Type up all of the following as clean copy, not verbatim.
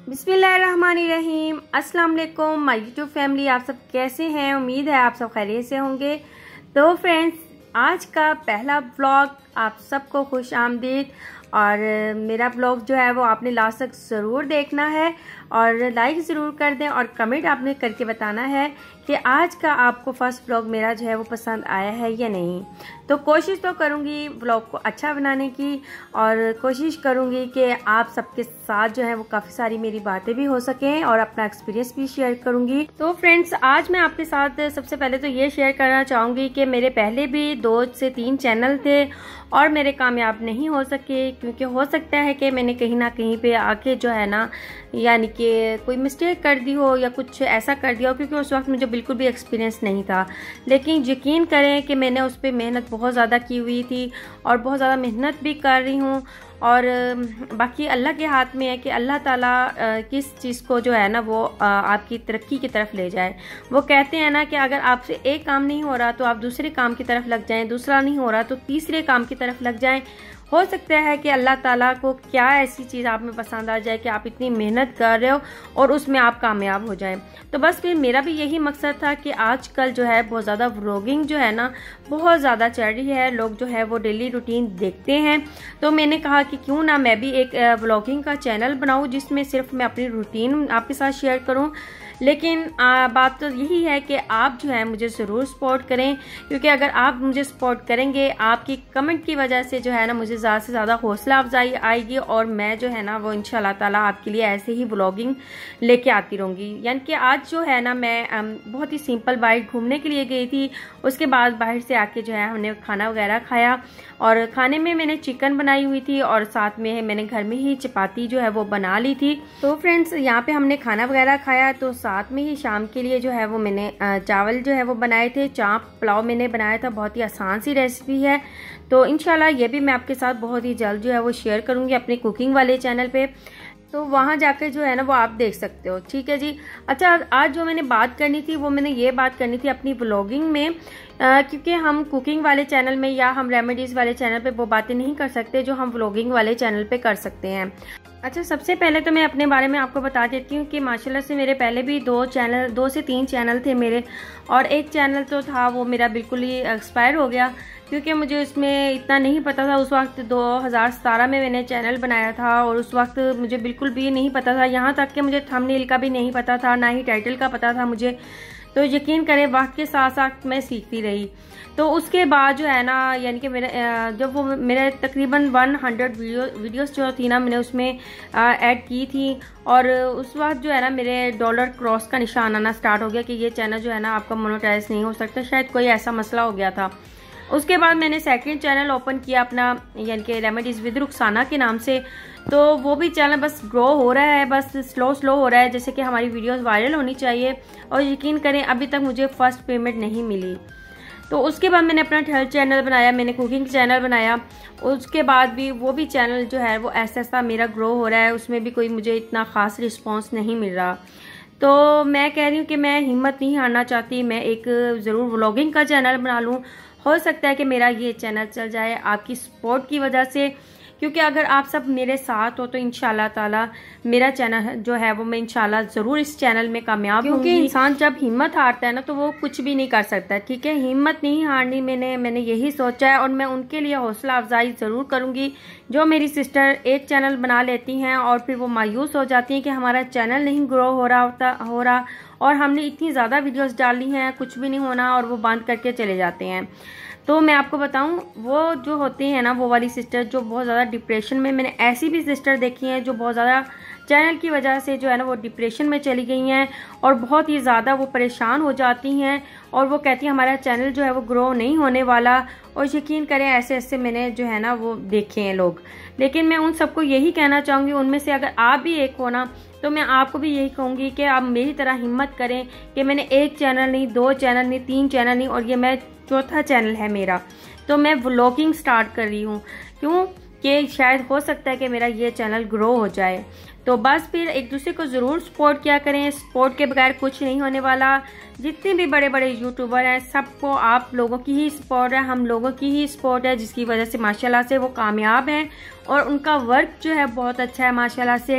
बिस्मिल्लाहिर्रहमानिर्रहीम। अस्सलाम वालेकुम माय यूट्यूब फैमिली, आप सब कैसे हैं? उम्मीद है आप सब खैरियत से होंगे। तो फ्रेंड्स, आज का पहला व्लॉग आप सबको खुश आमदीद। और मेरा व्लॉग जो है वो आपने लास्ट तक ज़रूर देखना है और लाइक ज़रूर कर दें और कमेंट आपने करके बताना है कि आज का आपको फर्स्ट व्लॉग मेरा जो है वो पसंद आया है या नहीं। तो कोशिश तो करूँगी व्लॉग को अच्छा बनाने की और कोशिश करूँगी कि आप सबके साथ जो है वो काफ़ी सारी मेरी बातें भी हो सकें और अपना एक्सपीरियंस भी शेयर करूँगी। तो फ्रेंड्स, आज मैं आपके साथ सबसे पहले तो ये शेयर करना चाहूँगी कि मेरे पहले भी 2 से 3 चैनल थे और मेरे कामयाब नहीं हो सके, क्योंकि हो सकता है कि मैंने कहीं ना कहीं पे आके जो है ना, यानी कि कोई मिस्टेक कर दी हो या कुछ ऐसा कर दिया हो, क्योंकि उस वक्त मुझे बिल्कुल भी एक्सपीरियंस नहीं था। लेकिन यकीन करें कि मैंने उस पर मेहनत बहुत ज़्यादा की हुई थी और बहुत ज़्यादा मेहनत भी कर रही हूँ। और बाकी अल्लाह के हाथ में है कि अल्लाह ताला किस चीज़ को जो है ना वो आपकी तरक्की की तरफ ले जाए। वो कहते हैं ना कि अगर आपसे एक काम नहीं हो रहा तो आप दूसरे काम की तरफ लग जाएं, दूसरा नहीं हो रहा तो तीसरे काम की तरफ लग जाएं। हो सकता है कि अल्लाह ताला को क्या ऐसी चीज़ आप में पसंद आ जाए कि आप इतनी मेहनत कर रहे हो और उसमें आप कामयाब हो जाएं। तो बस फिर मेरा भी यही मकसद था कि आजकल जो है बहुत ज़्यादा व्लॉगिंग जो है ना बहुत ज़्यादा चल रही है, लोग जो है वो डेली रूटीन देखते हैं। तो मैंने कहा कि क्यों ना मैं भी एक व्लॉगिंग का चैनल बनाऊँ जिसमें सिर्फ मैं अपनी रूटीन आपके साथ शेयर करूँ। लेकिन बात तो यही है कि आप जो है मुझे ज़रूर सपोर्ट करें, क्योंकि अगर आप मुझे सपोर्ट करेंगे, आपकी कमेंट की वजह से जो है ना मुझे ज़्यादा से ज़्यादा हौसला अफजाई आएगी और मैं जो है ना वो इंशाल्लाह ताला आपके लिए ऐसे ही व्लॉगिंग लेके आती रहूँगी। यानी कि आज जो है ना मैं बहुत ही सिंपल बाइट घूमने के लिए गई थी। उसके बाद बाहर से आके जो है हमने खाना वगैरह खाया और खाने में मैंने चिकन बनाई हुई थी और साथ में मैंने घर में ही चपाती जो है वो बना ली थी। तो फ्रेंड्स, यहाँ पे हमने खाना वगैरह खाया तो साथ में ही शाम के लिए जो है वो मैंने चावल जो है वो बनाए थे, चाप पुलाव मैंने बनाया था। बहुत ही आसान सी रेसिपी है, तो इंशाल्लाह ये भी मैं आपके साथ बहुत ही जल्द जो है वो शेयर करूँगी अपने कुकिंग वाले चैनल पे। तो वहाँ जाकर जो है ना वो आप देख सकते हो। ठीक है जी। अच्छा, आज जो मैंने बात करनी थी वो मैंने ये बात करनी थी अपनी व्लॉगिंग में, क्योंकि हम कुकिंग वाले चैनल में या हम रेमेडीज़ वाले चैनल पे वो बातें नहीं कर सकते जो हम व्लॉगिंग वाले चैनल पे कर सकते हैं। अच्छा, सबसे पहले तो मैं अपने बारे में आपको बता देती हूँ कि माशाल्लाह से मेरे पहले भी 2 से 3 चैनल थे मेरे, और एक चैनल तो था वो मेरा बिल्कुल ही एक्सपायर हो गया, क्योंकि मुझे उसमें इतना नहीं पता था। उस वक्त 2017 में मैंने चैनल बनाया था और उस वक्त मुझे बिल्कुल भी नहीं पता था, यहाँ तक कि मुझे थंबनेल का भी नहीं पता था, ना ही टाइटल का पता था मुझे। तो यकीन करें वक्त के साथ साथ मैं सीखती रही। तो उसके बाद जो है ना, यानी कि मेरे जब वो मेरे तकरीबन 100 वीडियोस जो थी ना मैंने उसमें ऐड की थी, और उस वक्त जो है ना मेरे डॉलर क्रॉस का निशान आना स्टार्ट हो गया कि ये चैनल जो है ना आपका मोनेटाइज नहीं हो सकता, शायद कोई ऐसा मसला हो गया था। उसके बाद मैंने सेकंड चैनल ओपन किया अपना, यानी कि रेमेडीज़ विद रुखसाना के नाम से। तो वो भी चैनल बस ग्रो हो रहा है, बस स्लो हो रहा है, जैसे कि हमारी वीडियोस वायरल होनी चाहिए। और यकीन करें अभी तक मुझे फर्स्ट पेमेंट नहीं मिली। तो उसके बाद मैंने अपना थर्ड चैनल बनाया, मैंने कुकिंग चैनल बनाया। उसके बाद भी वो भी चैनल जो है वो ऐसा मेरा ग्रो हो रहा है, उसमें भी कोई मुझे इतना ख़ास रिस्पॉन्स नहीं मिल रहा। तो मैं कह रही हूँ कि मैं हिम्मत नहीं हारना चाहती, मैं एक ज़रूर व्लॉगिंग का चैनल बना लूँ। हो सकता है कि मेरा ये चैनल चल जाए आपकी सपोर्ट की वजह से, क्योंकि अगर आप सब मेरे साथ हो तो इंशाल्लाह ताला मेरा चैनल जो है वो मैं इंशाल्लाह ज़रूर इस चैनल में कामयाब होंगी। क्योंकि इंसान जब हिम्मत हारता है ना तो वो कुछ भी नहीं कर सकता। ठीक है, हिम्मत नहीं हारनी, मैंने यही सोचा है और मैं उनके लिए हौसला अफजाई ज़रूर करूँगी जो मेरी सिस्टर एक चैनल बना लेती हैं और फिर वो मायूस हो जाती हैं कि हमारा चैनल नहीं ग्रो हो रहा और हमने इतनी ज़्यादा वीडियोस डाली हैं, कुछ भी नहीं होना, और वो बंद करके चले जाते हैं। तो मैं आपको बताऊं, वो जो होती हैं ना वो वाली सिस्टर जो बहुत ज़्यादा डिप्रेशन में, मैंने ऐसी भी सिस्टर देखी हैं जो बहुत ज़्यादा चैनल की वजह से जो है ना वो डिप्रेशन में चली गई हैं और बहुत ही ज़्यादा वो परेशान हो जाती हैं और वो कहती हैं हमारा चैनल जो है वो ग्रो नहीं होने वाला। और यकीन करें ऐसे मैंने जो है ना वो देखे हैं लोग। लेकिन मैं उन सबको यही कहना चाहूँगी, उनमें से अगर आप भी एक हो ना तो मैं आपको भी यही कहूँगी कि आप मेरी तरह हिम्मत करें कि मैंने एक चैनल नहीं, 2 चैनल नहीं, 3 चैनल नहीं, और ये मैं चौथा चैनल है मेरा। तो मैं व्लॉगिंग स्टार्ट कर रही हूँ, क्यों कि शायद हो सकता है कि मेरा ये चैनल ग्रो हो जाए। तो बस फिर एक दूसरे को ज़रूर सपोर्ट किया करें, सपोर्ट के बगैर कुछ नहीं होने वाला। जितने भी बड़े बड़े यूट्यूबर हैं सबको आप लोगों की ही सपोर्ट है, हम लोगों की ही सपोर्ट है, जिसकी वजह से माशाल्लाह से वो कामयाब हैं और उनका वर्क जो है बहुत अच्छा है माशाल्लाह से।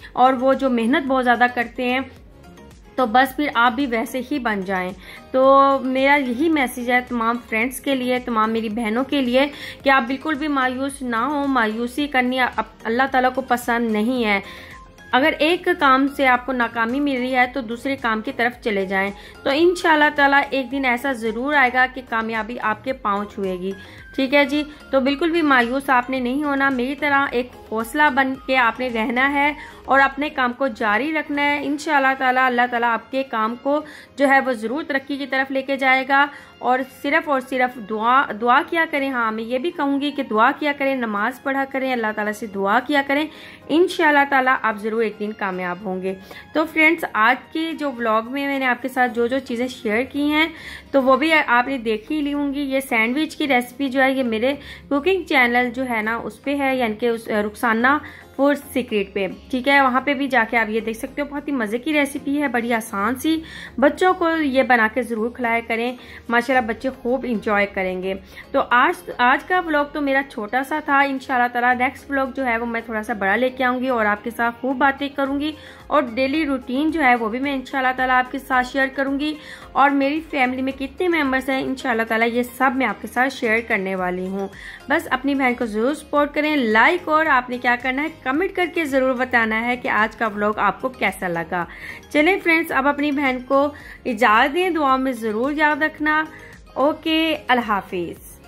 और वो जो मेहनत बहुत ज़्यादा करते हैं, तो बस फिर आप भी वैसे ही बन जाएं। तो मेरा यही मैसेज है तमाम फ्रेंड्स के लिए, तमाम मेरी बहनों के लिए, कि आप बिल्कुल भी मायूस ना हो। मायूसी करनी अल्लाह ताला को पसंद नहीं है। अगर एक काम से आपको नाकामी मिल रही है तो दूसरे काम की तरफ चले जाएं, तो इंशाल्लाह ताला एक दिन ऐसा ज़रूर आएगा कि कामयाबी आपके पांव छुएगी। ठीक है जी। तो बिल्कुल भी मायूस आपने नहीं होना, मेरी तरह एक हौसला बन के आपने रहना है और अपने काम को जारी रखना है। इंशाल्लाह ताला अल्लाह ताला आपके काम को जो है वो ज़रूर तरक्की की तरफ लेके जाएगा। और सिर्फ दुआ किया करें। हाँ, मैं ये भी कहूँगी कि दुआ किया करें, नमाज पढ़ा करें, अल्लाह ताला से दुआ किया करें। इंशाल्लाह ताला आप ज़रूर एक दिन कामयाब होंगे। तो फ्रेंड्स, आज के जो व्लॉग में मैंने आपके साथ जो जो चीज़ें शेयर की हैं तो वो भी आपने देख ही ली होंगी। ये सैंडविच की रेसिपी जो है ये मेरे कुकिंग चैनल जो है ना उस पे है, यानी कि उस रुखसाना फूड सीक्रेट पे। ठीक है, वहाँ पे भी जाके आप ये देख सकते हो। बहुत ही मज़े की रेसिपी है, बड़ी आसान सी। बच्चों को ये बना के ज़रूर खिलाया करें, माशाल्लाह बच्चे खूब इंजॉय करेंगे। तो आज का व्लॉग तो मेरा छोटा सा था। इंशाल्लाह ताला नेक्स्ट व्लॉग जो है वो मैं थोड़ा सा बड़ा लेके आऊँगी और आपके साथ खूब बातें करूँगी। और डेली रूटीन जो है वो भी मैं इंशाल्लाह ताला आपके साथ शेयर करूँगी। और मेरी फैमिली में कितने मेंबर्स हैं इंशाल्लाह ताला ये सब मैं आपके साथ शेयर करने वाली हूँ। बस अपनी बहन को ज़रूर सपोर्ट करें, लाइक, और आपने क्या करना है कमेंट करके ज़रूर बताना है कि आज का व्लॉग आपको कैसा लगा। चलें फ्रेंड्स, अब अपनी बहन को इजाज़त दें, दुआ में ज़रूर याद रखना। ओके, अल्लाह हाफिज़।